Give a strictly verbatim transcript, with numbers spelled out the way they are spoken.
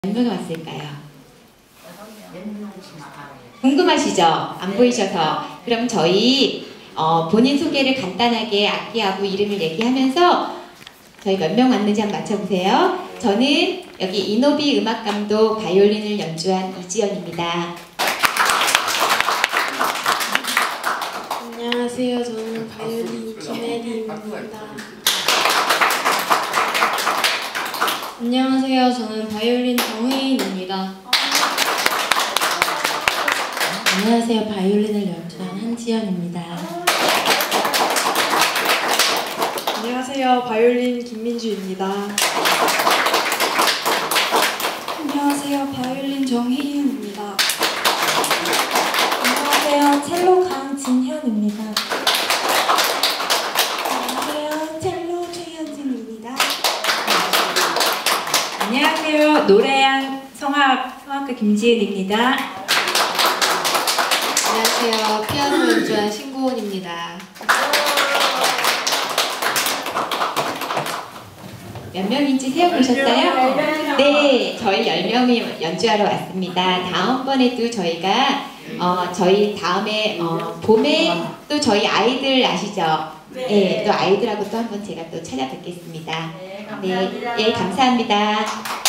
몇 명이 왔을까요? 궁금하시죠? 안 보이셔서. 그럼 저희 어, 본인 소개를 간단하게 악기하고 이름을 얘기하면서 저희 몇 명 왔는지 한번 맞춰보세요. 저는 여기 이노비 음악감독 바이올린을 연주한 이지연입니다. 안녕하세요. 저는 바이올린 김혜리입니다. 안녕하세요. 저는 바이올린 정혜인입니다. 안녕하세요. 바이올린을 연주한 한지연입니다. 안녕하세요. 바이올린 김민주입니다. 안녕하세요. 바이올린 정희윤입니다. 안녕하세요. 첼로 강진현입니다. 안녕하세요. 첼로 최현진입니다. 안녕하세요. 노래한 성악, 성악가 김지은입니다. 안녕하세요. 피아노 연주한 신고은입니다. 몇 명인지 세어보셨어요? 네, 저희 열 명이 연주하러 왔습니다. 다음번에도 저희가 어, 저희 다음에 어, 봄에 또 저희 아이들 아시죠? 네, 또 아이들하고 또 한번 제가 또 찾아뵙겠습니다. 네, 예, 감사합니다.